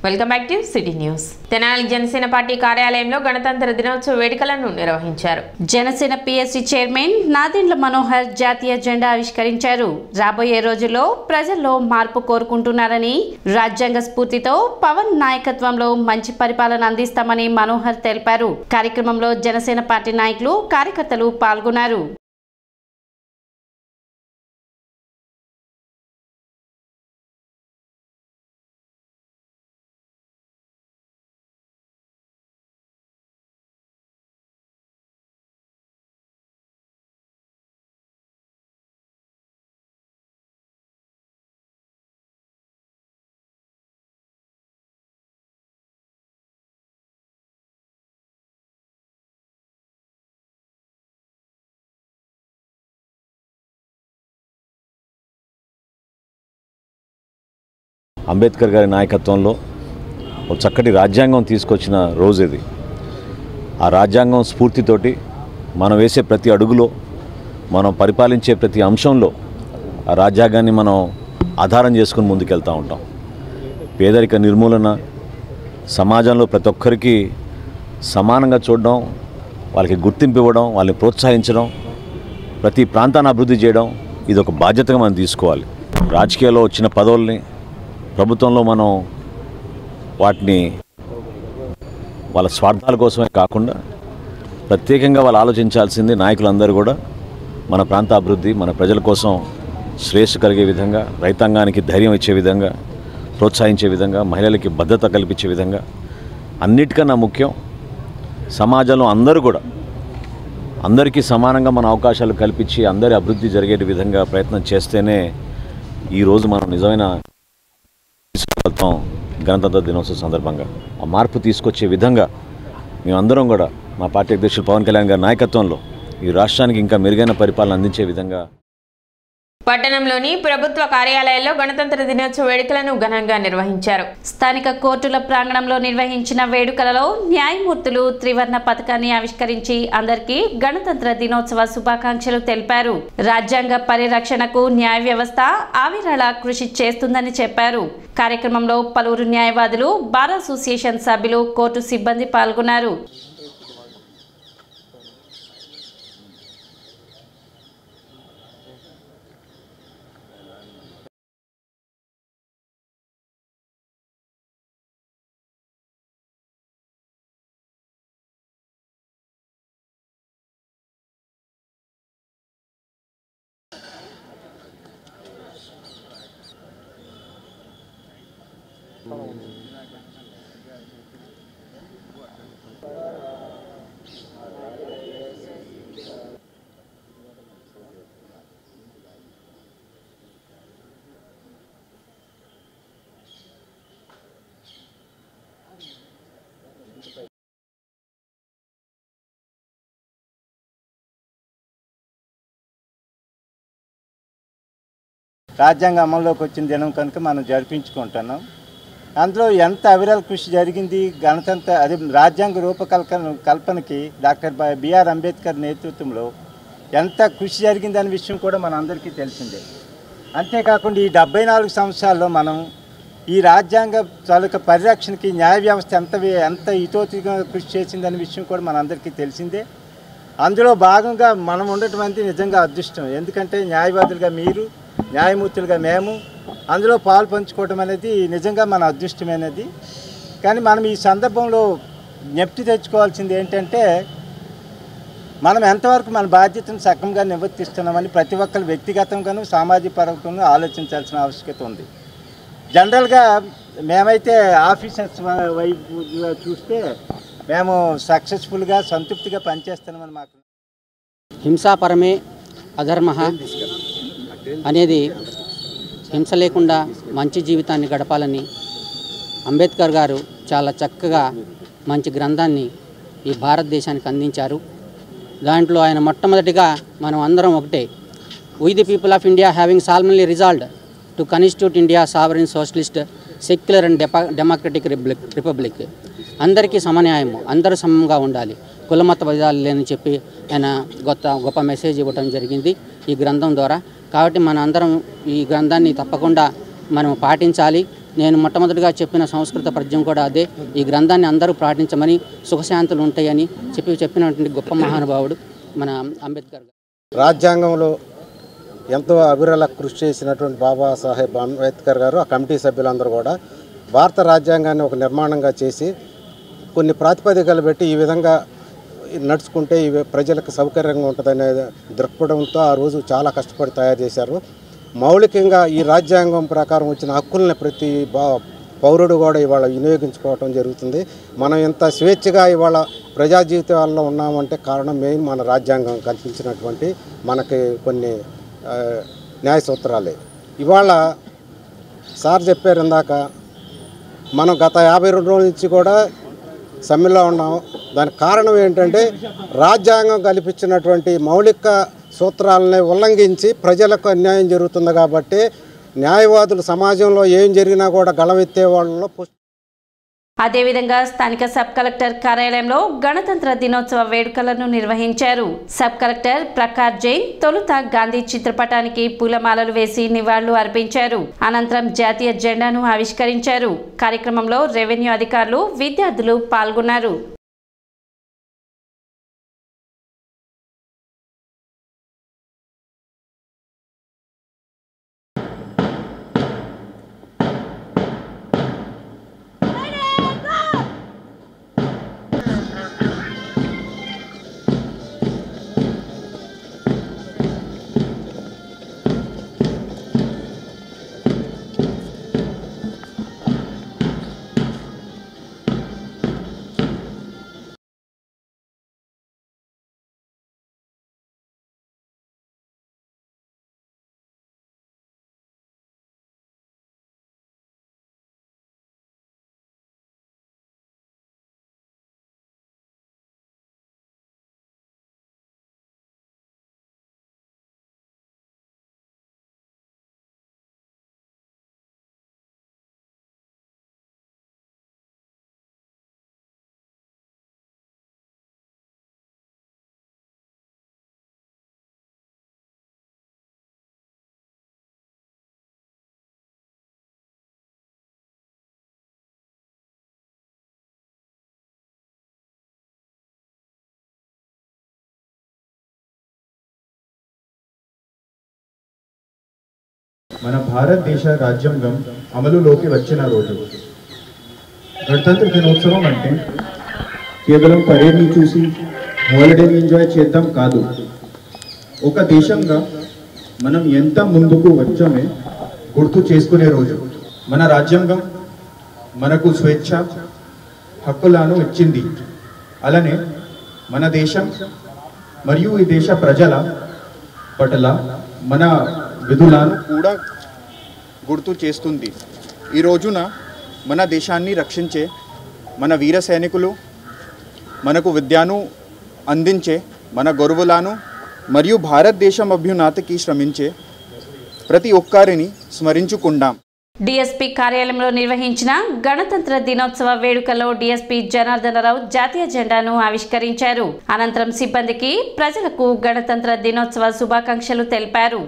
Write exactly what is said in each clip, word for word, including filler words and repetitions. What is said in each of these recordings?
Welcome back to city news. Tenali Janasena party కార్యాలయంలో గణతంత్ర దినోత్సవ వేడుకలను నిర్వహించారు. జనసేన పిఎస్సి చైర్మన్ నాదెండ్ల మనోహర్ జాతీయ జెండా ఆవిష్కరించారు. రాబోయే రోజుల్లో ప్రజల్లో మార్పు కోరుకుంటున్నారని, రాజ్యాంగ స్ఫూర్తితో పవన్ నాయకత్వంలో మంచి పరిపాలన అందిస్తామని మనోహర్ తెలిపారు. కార్యక్రమంలో జనసేన పార్టీ నాయకులు, కార్యకర్తలు పాల్గొన్నారు. అంబేద్కర్ గారి నాయకత్వంలో ఒక చక్కటి రాజ్యాంగం తీసుకొచ్చిన రోజు ఇది. ఆ రాజ్యాంగం స్ఫూర్తితోటి మనం వేసే ప్రతి అడుగులో, మనం పరిపాలించే ప్రతి అంశంలో ఆ రాజ్యాంగాన్ని మనం ఆధారం చేసుకుని ముందుకెళ్తూ ఉంటాం. పేదరిక నిర్మూలన, సమాజంలో ప్రతి ఒక్కరికి సమానంగా చూడడం, వాళ్ళకి గుర్తింపు ఇవ్వడం, వాళ్ళని ప్రోత్సహించడం, ప్రతి ప్రాంతాన్ని అభివృద్ధి చేయడం, ఇది ఒక బాధ్యతగా మనం తీసుకోవాలి. రాజకీయాల్లో వచ్చిన పదవుల్ని ప్రభుత్వంలో మనం వాటిని వాళ్ళ స్వార్థాల కోసమే కాకుండా ప్రత్యేకంగా వాళ్ళు ఆలోచించాల్సింది నాయకులందరూ కూడా మన ప్రాంత అభివృద్ధి, మన ప్రజల కోసం శ్రేయస్సు కలిగే విధంగా, రైతాంగానికి ధైర్యం ఇచ్చే విధంగా, ప్రోత్సహించే విధంగా, మహిళలకి భద్రత కల్పించే విధంగా, అన్నిటికన్నా ముఖ్యం సమాజంలో అందరూ కూడా అందరికీ సమానంగా మన అవకాశాలు కల్పించి అందరి అభివృద్ధి జరిగే విధంగా ప్రయత్నం చేస్తేనే ఈరోజు మనం నిజమైన గణతంత్ర దినోత్సవం సందర్భంగా ఆ మార్పు తీసుకొచ్చే విధంగా మేమందరం కూడా మా పార్టీ అధ్యక్షులు పవన్ కళ్యాణ్ గారి నాయకత్వంలో ఈ రాష్ట్రానికి ఇంకా మెరుగైన పరిపాలన అందించే విధంగా పట్టణంలోని ప్రభుత్వ కార్యాలయాల్లో గణతంత్ర దినోత్సవ వేడుకలను ఘనంగా నిర్వహించారు. స్థానిక కోర్టుల ప్రాంగణంలో నిర్వహించిన వేడుకలలో న్యాయమూర్తులు త్రివర్ణ పథకాన్ని ఆవిష్కరించి అందరికీ గణతంత్ర దినోత్సవ శుభాకాంక్షలు తెలిపారు. రాజ్యాంగ పరిరక్షణకు న్యాయ వ్యవస్థ ఆవిరళ కృషి చేస్తుందని చెప్పారు. కార్యక్రమంలో పలువురు న్యాయవాదులు, బార్ అసోసియేషన్ సభ్యులు, కోర్టు సిబ్బంది పాల్గొన్నారు. రాజ్యాంగం అమల్లోకి వచ్చిన దినం కనుక మనం జరిపించుకుంటున్నాం. అందులో ఎంత అవిరళ కృషి జరిగింది. గణతంత్ర అది రాజ్యాంగ రూపకల్పన కల్పనకి డాక్టర్ బిఆర్ అంబేద్కర్ నేతృత్వంలో ఎంత కృషి జరిగిందనే విషయం కూడా మన అందరికీ తెలిసిందే. అంతేకాకుండా ఈ డెబ్బై నాలుగు సంవత్సరాల్లో మనం ఈ రాజ్యాంగ తాలూకా పరిరక్షణకి న్యాయ వ్యవస్థ ఎంత ఎంత ఇతోతిగా కృషి చేసిందనే విషయం కూడా మన అందరికీ తెలిసిందే. అందులో భాగంగా మనం ఉండటం అనేది నిజంగా అదృష్టం. ఎందుకంటే న్యాయవాదులుగా మీరు, న్యాయమూర్తులుగా మేము అందులో పాలు పంచుకోవడం అనేది నిజంగా మన అదృష్టమైనది. కానీ మనం ఈ సందర్భంలో జ్ఞప్తి తెచ్చుకోవాల్సింది ఏంటంటే, మనం ఎంతవరకు మన బాధ్యతను సక్రమంగా నిర్వర్తిస్తున్నామని ప్రతి ఒక్కరు వ్యక్తిగతంగాను సామాజిక పరంగాను ఆలోచించాల్సిన ఆవశ్యకత ఉంది. జనరల్గా మేమైతే ఆఫీసర్స్ వైపు చూస్తే మేము సక్సెస్ఫుల్గా సంతృప్తిగా పనిచేస్తున్నామని మాకు. హింసాపరమే అధర్మ అనేది హింస లేకుండా మంచి జీవితాన్ని గడపాలని అంబేద్కర్ గారు చాలా చక్కగా మంచి గ్రంథాన్ని ఈ భారతదేశానికి అందించారు. దాంట్లో ఆయన మొట్టమొదటిగా మనం అందరం ఒకటే, we the people of India having solemnly resolved to constitute India sovereign socialist secular and డెపా డెమోక్రటిక్ రిపబ్లిక్ రిపబ్లిక్ అందరికీ సమన్యాయము, అందరూ సమంగా ఉండాలి, కులమత భేదాలు లేని చెప్పి ఆయన గొప్ప గొప్ప మెసేజ్ ఇవ్వడం జరిగింది ఈ గ్రంథం ద్వారా. కాబట్టి మన అందరం ఈ గ్రంథాన్ని తప్పకుండా మనం పాటించాలి. నేను మొట్టమొదటిగా చెప్పిన సంస్కృత పద్యం కూడా అదే. ఈ గ్రంథాన్ని అందరూ పాటించమని, సుఖశాంతులు ఉంటాయని చెప్పి చెప్పినటువంటి గొప్ప మహానుభావుడు మన అంబేద్కర్. రాజ్యాంగంలో ఎంతో అవిరళ కృషి చేసినటువంటి బాబాసాహెబ్ అంబేద్కర్ గారు, ఆ కమిటీ సభ్యులందరూ కూడా భారత రాజ్యాంగాన్ని ఒక నిర్మాణంగా చేసి కొన్ని ప్రాతిపదికలు పెట్టి ఈ విధంగా నడుచుకుంటే ఇవి ప్రజలకు సౌకర్యంగా ఉంటుందనే దృక్పథంతో ఆ రోజు చాలా కష్టపడి తయారు చేశారు. మౌలికంగా ఈ రాజ్యాంగం ప్రకారం వచ్చిన హక్కుల్ని ప్రతి బా పౌరుడు కూడా ఇవాళ వినియోగించుకోవటం జరుగుతుంది. మనం ఇంత స్వేచ్ఛగా ఇవాళ ప్రజా జీవితాల్లో ఉన్నామంటే కారణం మెయిన్ మన రాజ్యాంగం కల్పించినటువంటి మనకి కొన్ని న్యాయ సూత్రాలే. ఇవాళ సార్ చెప్పారు ఇందాక, మనం గత యాభై రెండు రోజుల నుంచి కూడా సమ్మెలో ఉన్నాం. దానికి కారణం ఏంటంటే రాజ్యాంగం కల్పించినటువంటి మౌలిక సూత్రాలని ఉల్లంఘించి ప్రజలకు అన్యాయం జరుగుతుంది కాబట్టి న్యాయవాదులు సమాజంలో ఏం జరిగినా కూడా గళమెత్తే వాళ్ళలో. అదేవిధంగా స్థానిక సబ్ కలెక్టర్ కార్యాలయంలో గణతంత్ర దినోత్సవ వేడుకలను నిర్వహించారు. సబ్ కలెక్టర్ ప్రకాష్ జైన్ తొలుత గాంధీ చిత్రపటానికి పూలమాలలు వేసి నివాళులు అర్పించారు. అనంతరం జాతీయ జెండాను ఆవిష్కరించారు. కార్యక్రమంలో రెవెన్యూ అధికారులు, విద్యార్థులు పాల్గొన్నారు. మన భారతదేశ రాజ్యాంగం అమలులోకి వచ్చిన రోజు. గణతంత్ర దినోత్సవం అంటే కేవలం పరేడ్ని చూసి హాలిడేని ఎంజాయ్ చేద్దాం కాదు. ఒక దేశంగా మనం ఎంత ముందుకు వచ్చామే గుర్తు చేసుకునే రోజు. మన రాజ్యాంగం మనకు స్వేచ్ఛ హక్కులను ఇచ్చింది. అలానే మన దేశం మరియు ఈ దేశ ప్రజల పట్ల మన విధులను కూడా గుర్తు చేస్తుంది. ఈ రోజున మన దేశాన్ని రక్షించే మన వీర సైనికులు, మనకు విద్యను అందించే మన గురువులను మరియు భారతదేశం అభ్యున్నతికి శ్రమించే ప్రతి ఒక్కరిని స్మరించుకుందాం. డిఎస్పీ కార్యాలయంలో నిర్వహించిన గణతంత్ర దినోత్సవ వేడుకలో డిఎస్పీ జనార్దనరావు జాతీయ జెండాను ఆవిష్కరించారు. అనంతరం సిబ్బందికి, ప్రజలకు గణతంత్ర దినోత్సవ శుభాకాంక్షలు తెలిపారు.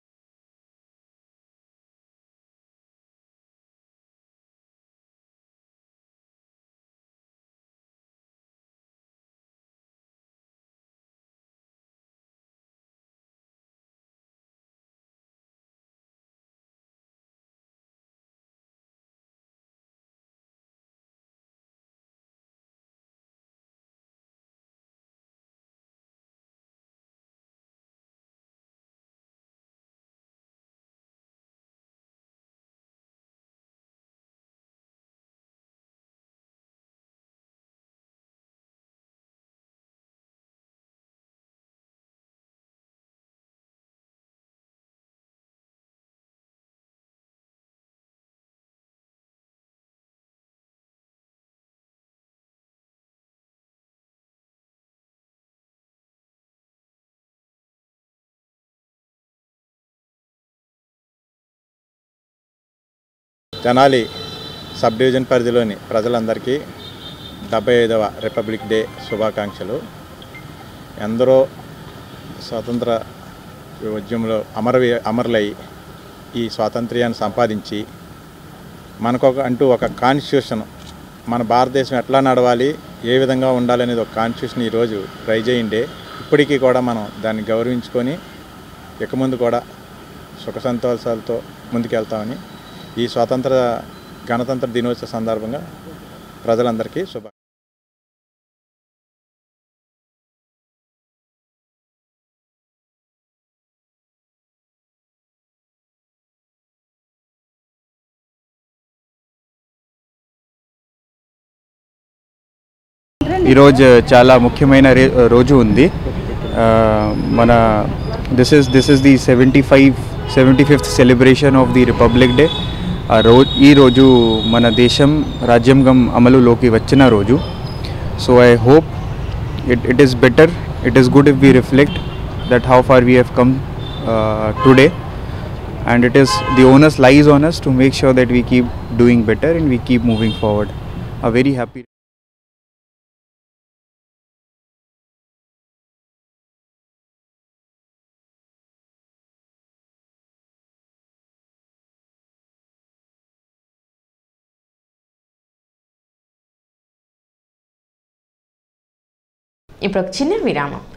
తెనాలి సబ్ డివిజన్ పరిధిలోని ప్రజలందరికీ డెబ్బై ఐదవ రిపబ్లిక్ డే శుభాకాంక్షలు. ఎందరో స్వాతంత్ర ఉద్యమంలో అమర అమరులై ఈ స్వాతంత్ర్యాన్ని సంపాదించి మనకు ఒక అంటూ ఒక కాన్స్టిట్యూషన్, మన భారతదేశం ఎట్లా నడవాలి, ఏ విధంగా ఉండాలి అనేది ఒక కాన్స్టిట్యూషన్ ఈరోజు ట్రై చేయండి. ఇప్పటికీ కూడా మనం దాన్ని గౌరవించుకొని ఇక ముందు కూడా సుఖ సంతోషాలతో ముందుకెళ్తామని ఈ స్వాతంత్ర గణతంత్ర దినోత్సవ సందర్భంగా ప్రజలందరికీ శుభ ఈరోజు చాలా ముఖ్యమైన రోజు ఉంది. మన this is this is the seventy five seventy fifth celebration of the republic day. ఆ రోజు ఈ రోజు మన దేశం రాజ్యాంగం అమలులోకి వచ్చిన రోజు. So I hope it it is better, it is good if we reflect that how far we have come today, and it is the onus lies on us to make sure that we keep doing better and we keep moving forward. A very happy ఇప్పుడు ఒక చిన్న విరామం.